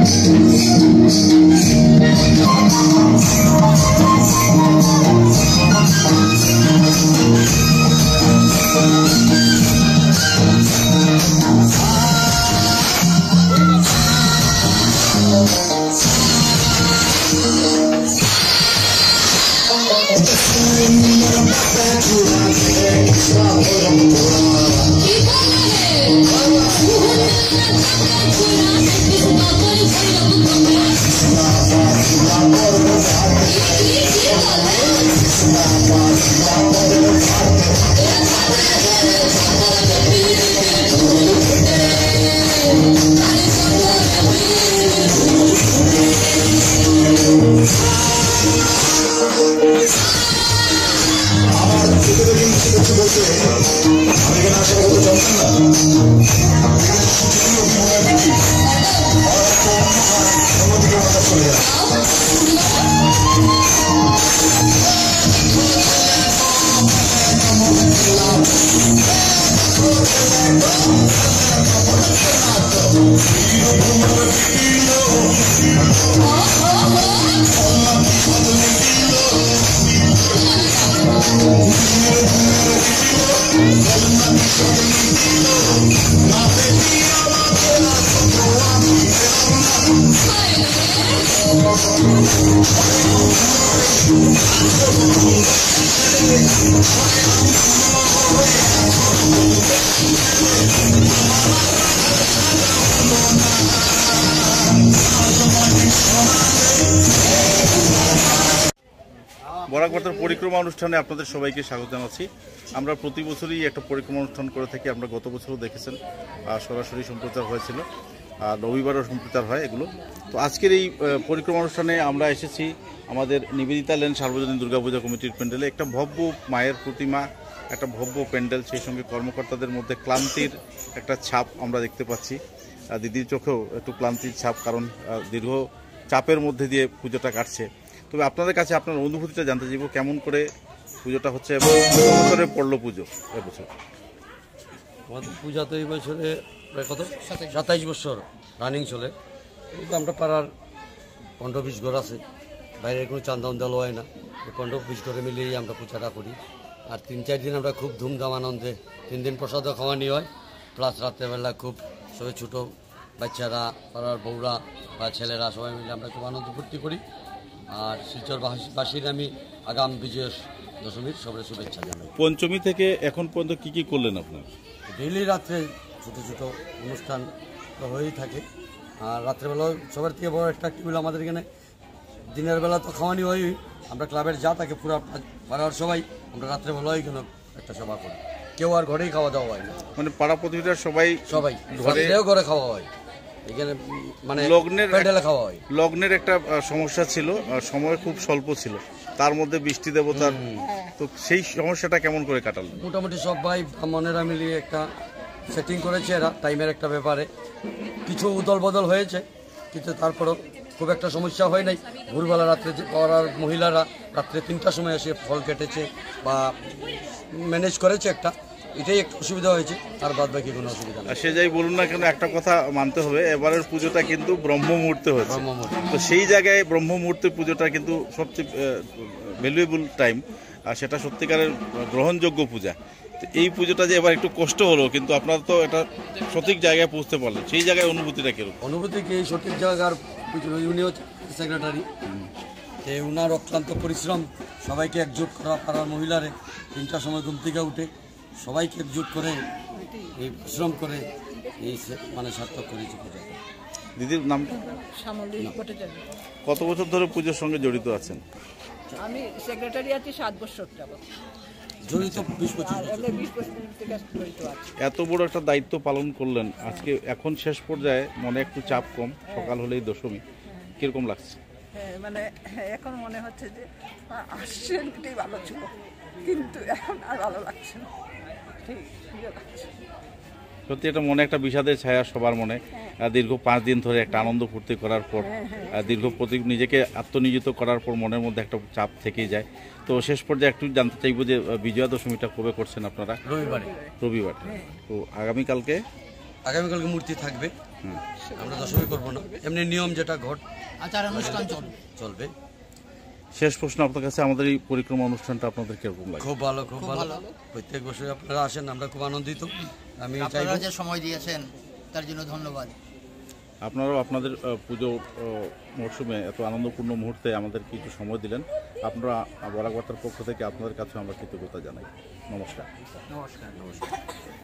বরাকবার্তার পরিক্রমা অনুষ্ঠানে আপনাদের সবাইকে স্বাগত জানাচ্ছি। আমরা প্রতি বছরই একটা পরিক্রমা অনুষ্ঠান করে থাকি। আমরা গত বছরও দেখেছেন সরাসরি সম্প্রচার হয়েছিল, আর রবিবারও সম্প্রচার হয় এগুলো। তো আজকের এই পরিক্রমা অনুষ্ঠানে আমরা এসেছি আমাদের নিবেদিতা লেন সার্বজনীন দুর্গাপূজা কমিটির প্যান্ডেলে। একটা ভব্য মায়ের প্রতিমা, একটা ভব্য প্যান্ডেল, সেই সঙ্গে কর্মকর্তাদের মধ্যে ক্লান্তির একটা ছাপ আমরা দেখতে পাচ্ছি। দিদির চোখেও একটু ক্লান্তির ছাপ, কারণ দীর্ঘ চাপের মধ্যে দিয়ে পুজোটা কাটছে। তবে আপনাদের কাছে আপনার অনুভূতিটা জানতে চাইব, কেমন করে পুজোটা হচ্ছে এবং বছরে পড়লো পুজো এবছর? আমাদের পূজা তো এই বছরে প্রায় কত 27 বছর রানিং চলে। আমরা পাড়ার 15-20 ঘর আছে, বাইরের কোনো চান্দা দেওয়া হয় না। 15-20 ঘরে মিলিয়েই আমরা পূজাটা করি। আর 3-4 দিন আমরা খুব ধুমধাম আনন্দে 3 দিন প্রসাদও খাওয়ানি হয়, প্লাস রাত্রেবেলা খুব সবাই ছোটো বাচ্চারা, পাড়ার বউরা বা ছেলেরা সবাই মিলে আমরা খুব আনন্দ ফুর্তি করি। আর শিলচরবাসীর আমি আগাম বিজয় দশমীর সবাই শুভেচ্ছা জানাই। পঞ্চমী থেকে এখন পর্যন্ত কি করলেন আপনার? ডেইলি রাত্রে ছোটো ছোটো অনুষ্ঠান তো হয়েই থাকে। আর রাত্রেবেলাও সবার থেকে বড় একটা হলো আমাদের এখানে দিনের বেলা তো খাওয়ানি হয়, আমরা ক্লাবের যা থাকে পুরো পাড়ার সবাই আমরা রাত্রেবেলাও এখানে একটা সভা করি। কেউ আর ঘরেই খাওয়া দাওয়া হয় না, মানে পাড়া প্রতিবেশীরা সবাই ঘরে খাওয়া হয়। এখানে মানে লগ্নের একটা সমস্যা ছিল, সময় খুব স্বল্প ছিল, তার মধ্যে বৃষ্টি দেবতার, তো সেই সমস্যাটা কেমন করে কাটালেন? মোটামুটি সবাই ব্রাহ্মণেরা মিলিয়ে একটা সেটিং করেছে এরা টাইমের একটা ব্যাপারে। কিছু উদল বদল হয়েছে, কিন্তু তারপরও খুব একটা সমস্যা হয় নাই। ভোরবেলা রাত্রে পাড়ার মহিলারা রাত্রে 3টার সময় এসে ফল কেটেছে বা ম্যানেজ করেছে একটা, এটাই একটু অসুবিধা হয়েছে, আর বাদ বাকি কোনো অসুবিধা নেই। সে যাই বলুন না কেন, একটা কথা মানতে হবে, এবারের পুজোটা কিন্তু ব্রহ্ম মুহূর্তে হয়েছে। তো সেই জায়গায় ব্রহ্ম মুহূর্তে পুজোটা কিন্তু সবচেয়ে ভ্যালুয়েবল টাইম, আর সেটা সত্যিকারের গ্রহণযোগ্য পূজা। তো এই পুজোটা যে এবার একটু কষ্ট হলো, কিন্তু আপনারা তো এটা সঠিক জায়গায় পৌঁছতে পারলেন, সেই জায়গায় অনুভূতিটা কিরকম? অনুভূতি কি, সঠিক জায়গার উনি হচ্ছে সেক্রেটারি, উনার অক্লান্ত পরিশ্রম, সবাইকে একজোট করা, পাড়ার মহিলারে 3টার সময় ঘুম থেকে উঠে সবাইকে একজোট করে এই পরিশ্রম করে এই মানে সার্থক করেছে পূজা। দিদির নামটা? কত বছর ধরে পুজোর সঙ্গে জড়িত আছেন? আমি সেক্রেটারি আছি 7 বছর যাবত। জড়িত 20 বছর থেকে জড়িত আছি। এত বড় একটা দায়িত্ব পালন করলেন আজকে, এখন শেষ পর্যায়ে মনে একটু চাপ কম, সকাল হলেই দশমী, কিরকম লাগছে? মানে এখন মনে হচ্ছে যে আসছেন এটাই ভালো ছিল, কিন্তু এখন আর ভালো লাগছে না। সত্যি এটা মনে একটা বিষাদের ছায়া সবার মনে। দীর্ঘ 5 দিন ধরে একটা আনন্দ ফুর্তি করার পর, নিজেকে আত্মনিয়োজিত করার পর মনের মধ্যে একটা চাপ থেকেই যায়। তো শেষ পর্যায়ে একটু জানতে চাইবো যে বিজয়া দশমীটা কবে করছেন আপনারা? রবিবার। তো আগামীকালকে আগামীকালকে মূর্তি থাকবে, আমরা দশমী করবো না, এমনি নিয়ম যেটা আচার অনুষ্ঠান চলবে। শেষ প্রশ্ন আপনার কাছে, আমাদের এই পরিক্রমা অনুষ্ঠানটা আপনাদের কিরকম লাগে? খুব ভালো, খুব ভালো। প্রত্যেক বছর আপনারা আসেন, আমরা খুব আনন্দিত। আমি চাইব আপনারা যে সময় দিয়েছেন তার জন্য ধন্যবাদ। আপনারাও আপনাদের পুজো মরশুমে এত আনন্দপূর্ণ মুহূর্তে আমাদের কিছু সময় দিলেন। আপনারা বরাক বার্তার পক্ষ থেকে আপনাদের কাছে আমরা কৃতজ্ঞতা জানাই। নমস্কার। নমস্কার।